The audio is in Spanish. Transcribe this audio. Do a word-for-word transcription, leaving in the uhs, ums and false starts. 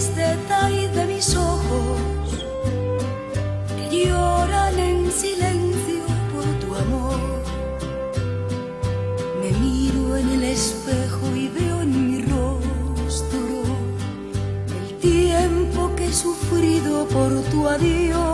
tristeza y de mis ojos que lloran en silencio por tu amor. Me miro en el espejo y veo en mi rostro el tiempo que he sufrido por tu adiós.